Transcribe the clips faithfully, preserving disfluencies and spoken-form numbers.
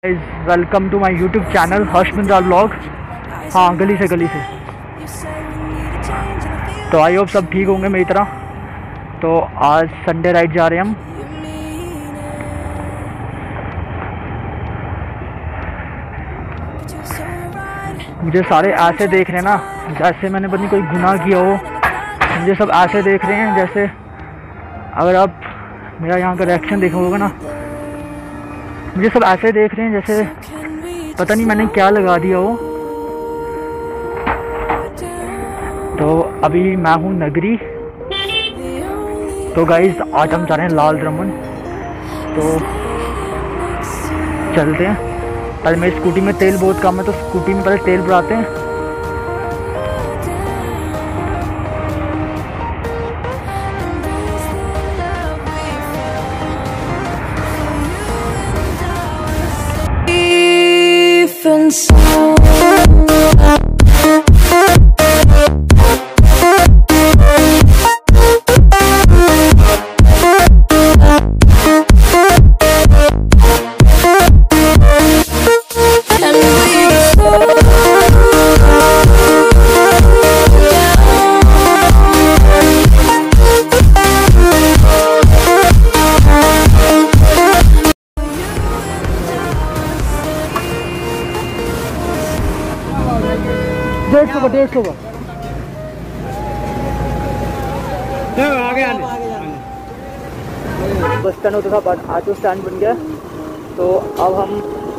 Welcome to my YouTube channel Harsh Bindra vlog. हाँ, गली से गली से। तो आई होप सब ठीक होंगे मेरी तरह। तो आज संडे राइड जा रहे हैं हम। मुझे सारे ऐसे देख रहे हैं ना जैसे मैंने पता नहीं कोई गुनाह किया हो। मुझे सब ऐसे देख रहे हैं जैसे, अगर आप मेरा यहाँ का रिएक्शन देखोगे ना, मुझे सब ऐसे देख रहे हैं जैसे पता नहीं मैंने क्या लगा दिया हो। तो अभी मैं हूँ नगरी। तो गाइस आज हम जा रहे हैं लाल दमन। तो चलते हैं। पहले मेरी स्कूटी में तेल बहुत कम है तो स्कूटी में पहले तेल भराते हैं। डेढ़ सौ का डेढ़ सौ का बस स्टैंड होता था, बट ऑटो स्टैंड बन गया। तो अब हम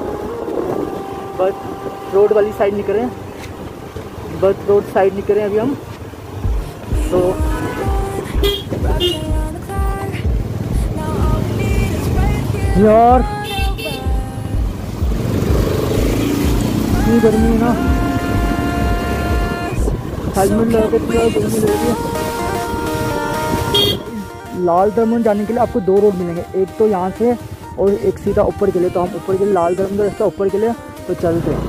बस रोड वाली साइड निकल रहे हैं। बस रोड साइड निकल रहे हैं अभी हम। तो यार इतनी गर्मी है ना, हेलमेट लगा के पूरा गर्मी लग रही है। लाल दमन जाने के लिए आपको दो रोड मिलेंगे, एक तो यहाँ से और एक सीधा ऊपर के लिए। तो हम ऊपर के लिए लाल दमन का रास्ता ऊपर के लिए तो चलते हैं।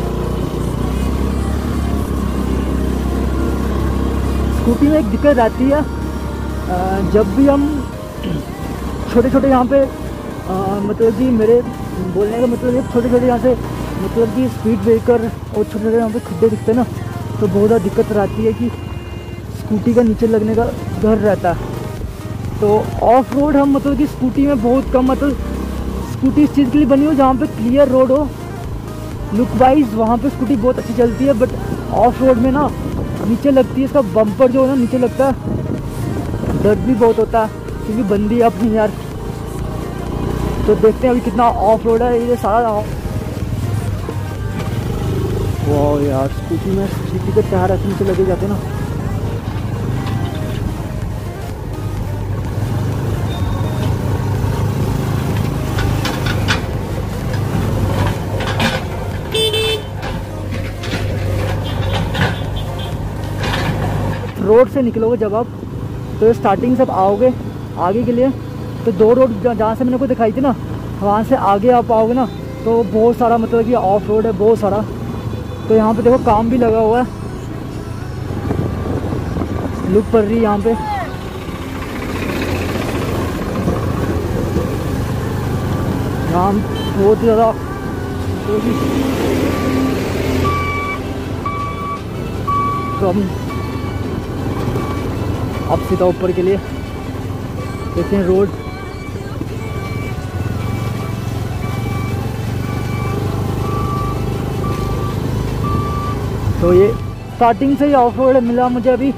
स्कूटी में एक दिक्कत आती है, जब भी हम छोटे छोटे यहाँ पे आ, मतलब कि मेरे बोलने का मतलब ये छोटे छोटे यहाँ से मतलब कि स्पीड ब्रेकर और छोटे छोटे यहाँ पे खड्डे दिखते हैं ना, तो बहुत ज़्यादा दिक्कत रहती है कि स्कूटी का नीचे लगने का डर रहता है। तो ऑफ रोड हम मतलब कि स्कूटी में बहुत कम, मतलब स्कूटी इस चीज़ के लिए बनी हो जहाँ पे क्लियर रोड हो, लुक वाइज वहाँ पे स्कूटी बहुत अच्छी चलती है। बट ऑफ रोड में ना नीचे लगती है, इसका बम्पर जो है ना नीचे लगता है, दर्द भी बहुत होता है क्योंकि बंदी है अपनी यार। तो देखते हैं अभी कितना ऑफ रोड है ये सारा। वाह यार, स्कूटी में स्कूटी के टायर ऐसे नीचे लगे जाते ना। रोड से निकलोगे जब आप, तो स्टार्टिंग से आप आओगे आगे के लिए, तो दो रोड जहाँ से मैंने को दिखाई थी ना, वहाँ से आगे आप आओगे ना तो बहुत सारा मतलब कि ऑफ रोड है बहुत सारा। तो यहाँ पे देखो काम भी लगा हुआ है, लुक पड़ रही है यहाँ पे। यहाँ बहुत ज़्यादा तो हम अब सीधा ऊपर के लिए देखते हैं रोड। तो ये स्टार्टिंग से ही ऑफ रोड मिला मुझे अभी।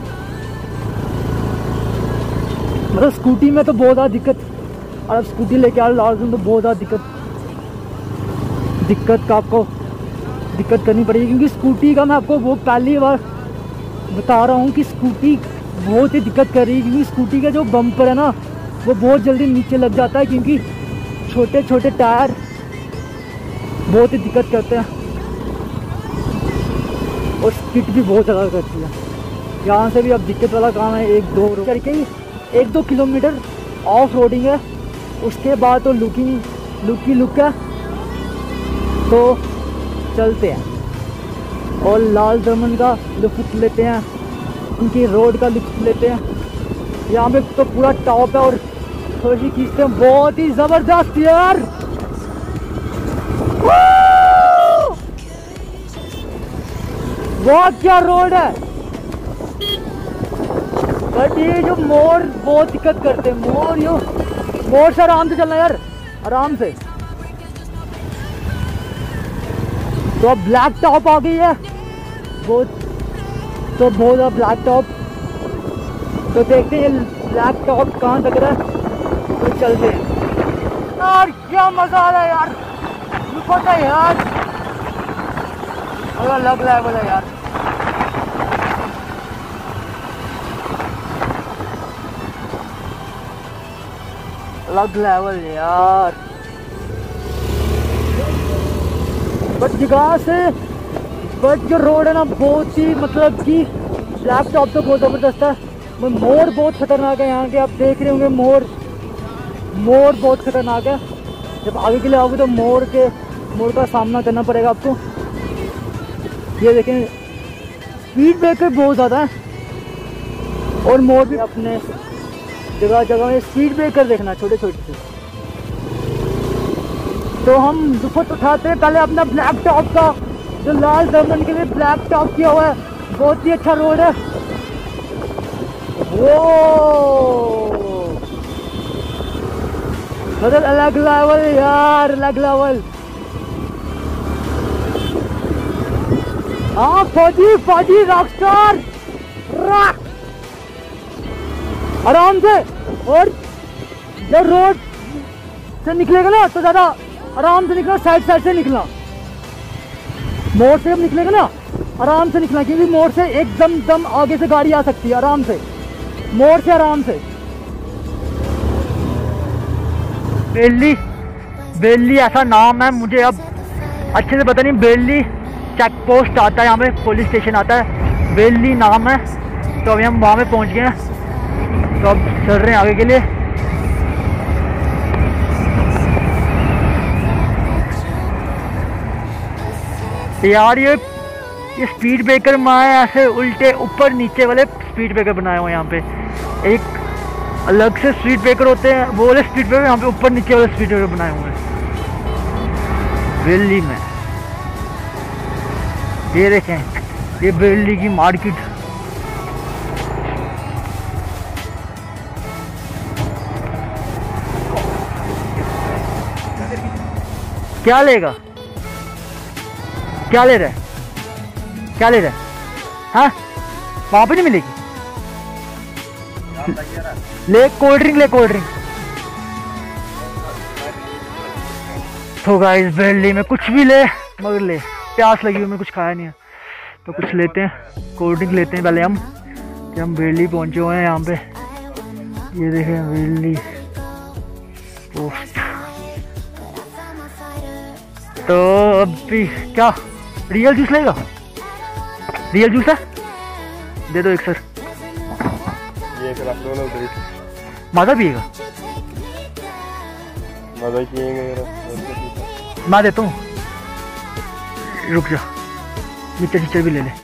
मतलब स्कूटी में तो बहुत ज़्यादा दिक्कत, और अब स्कूटी लेके आ लाल तो बहुत ज़्यादा दिक्कत दिक्कत का आपको दिक्कत करनी पड़ेगी, क्योंकि स्कूटी का मैं आपको वो पहली बार बता रहा हूँ कि स्कूटी बहुत ही दिक्कत कर रही है। क्योंकि स्कूटी का जो बम्पर है ना वो बहुत जल्दी नीचे लग जाता है, क्योंकि छोटे छोटे टायर बहुत ही दिक्कत करते हैं और स्किट भी बहुत ज़्यादा करती है। यहाँ से भी अब दिक्कत वाला काम है, एक दो करके ही एक दो किलोमीटर ऑफ रोडिंग है, उसके बाद तो लुकिंग लुक की लुक है। तो चलते हैं और लाल दमन का लुत्फ लेते हैं, उनकी रोड का लुत्फ लेते हैं। यहाँ पे तो पूरा टॉप है और थोड़ी खींचते हैं, बहुत ही ज़बरदस्त यार। वाह क्या रोड है। बट ये जो मोड़ बहुत दिक्कत करते हैं, मोड़ यो मोड़ से आराम से चलना यार, आराम से। तो अब ब्लैक टॉप आ गई है बहुत, तो बहुत ज़्यादा ब्लैक टॉप। तो देखते हैं ब्लैक टॉप कहाँ तक रहा है, तो चलते हैं यार। क्या मजा आ रहा है यार, पता है यार, अलग लेवल है यार। अलग लेवल यार। बट जगह से बट जो रोड है ना बहुत ही मतलब कि ब्लैक टॉप तो बहुत ज़बरदस्त है। मोड़ बहुत खतरनाक है यहाँ के, आप देख रहे होंगे मोड़ मोड़ बहुत खतरनाक है। जब आगे के लिए आओगे तो मोड़ के मोड़ का सामना करना पड़ेगा आपको। ये देखें स्पीड ब्रेकर बहुत ज़्यादा है, और मोड़ भी अपने जगह जगह में स्पीड ब्रेकर देखना छोटे छोटे से। तो हम दुपट उठाते हैं पहले अपना ब्लैक टॉप का, जो लाल दमन के लिए ब्लैक टॉप किया हुआ है, बहुत ही अच्छा रोड है वो। मतलब अलग लेवल यार, अलग लेवल। हाँ फौजी फौजी रॉकस्टार रॉक, आराम से। और जब रोड से निकलेगा ना तो ज्यादा आराम से निकलना, साइड साइड से निकलना। मोड़ से जब निकलेगा ना आराम से निकलना, क्योंकि मोड़ से एकदम दम आगे से गाड़ी आ सकती है। आराम से मोड़ से आराम से। बेल्ली बेल्ली ऐसा नाम है, मुझे अब अच्छे से पता नहीं। बेल्ली चेक पोस्ट आता है यहाँ पे, पुलिस स्टेशन आता है, बेल्ली नाम है। तो अभी हम वहाँ पे पहुँच गए हैं, तो अब चल रहे हैं आगे के लिए। यार ये ये स्पीड ब्रेकर बनाए ऐसे उल्टे ऊपर नीचे वाले स्पीड ब्रेकर बनाए हुए हैं यहाँ पे। एक अलग से स्पीड ब्रेकर होते हैं, वो वाले स्पीड ब्रेकर यहाँ पे ऊपर नीचे वाले स्पीड ब्रेकर बनाए हुए हैं दिल्ली में। ये देखें, ये दिल्ली की मार्केट। क्या लेगा, क्या ले रहा है, क्या ले रहा है? हाँ वहां पे नहीं मिलेगी। ले कोल्ड ड्रिंक, ले कोल्ड ड्रिंक। तो गाइस दिल्ली में कुछ भी ले मगर ले, प्यास लगी हुई, मैं कुछ खाया नहीं है तो कुछ लेते हैं, कोल्ड ड्रिंक लेते हैं पहले हम, कि हम दिल्ली पहुंचे हुए हैं यहाँ पे। ये देखें दिल्ली पोस्ट। तो अभी क्या रियल जूस लेगा? रियल जूस है, दे दो एक सर। ये सर आप दोनों उधर माजा पिएगा? माजा पिएगा? मैं देता हूँ, रुक जा, मिक्सचर चिक्चर भी ले ले।